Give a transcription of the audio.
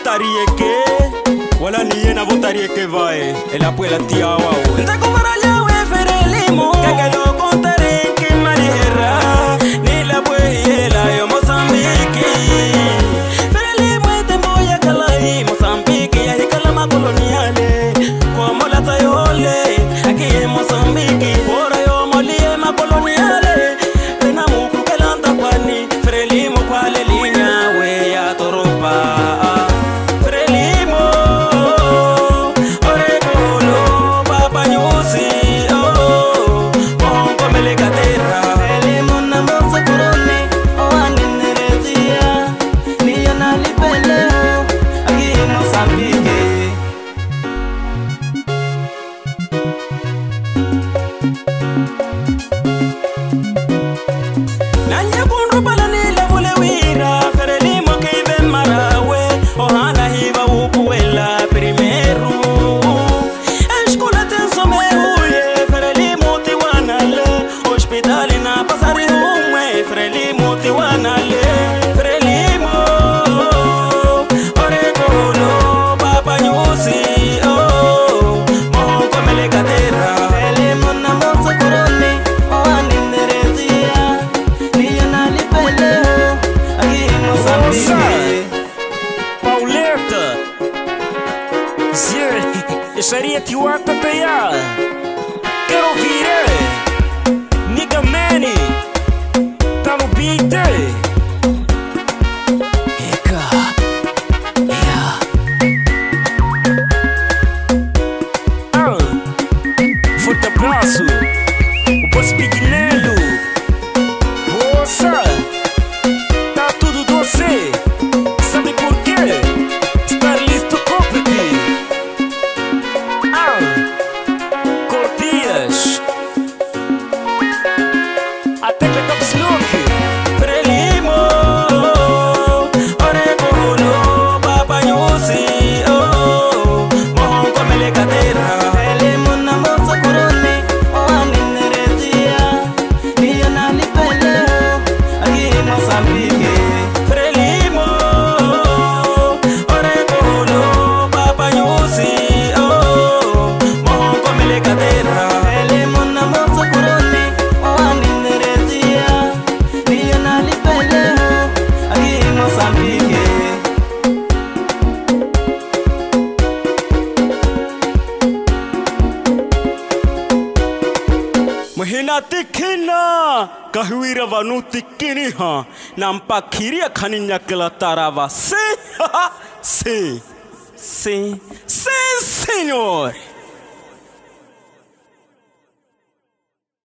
votaria que wala ni na votaria que vai ela puela tia wa nta kumara ya we ferelimo kakelo contaré que mariera ni la puela yo Mozambique ferelimo te moya kalai Mozambique ya kalama coloniale como la tayole aquí en Mozambique por yo molie ma coloniale tena muku kelanta kwani ferelimo kwale linya we ya toropa Seria tua PPA. Quero ouvir, Nigga Manny, tá no beat. Eka, forte abraço, o Boss Big Nelo. Moça, tá tudo doce. Sabe por quê? Estar listo, compre-te. Cortias até que top snook Frelimo oregolo papayusi mohon komele katera Frelimo na mosa kurone oanenerezia niyo nalipele aquí en Mozambique Frelimo oregolo papayusi mohon komele katera Frelimo na mosa kurone oanenerezia niyo nalipele aquí en Mozambique. Mahina tikina kahuira vanu tikini ha nampakiria khaninya kala tarava se se senhor.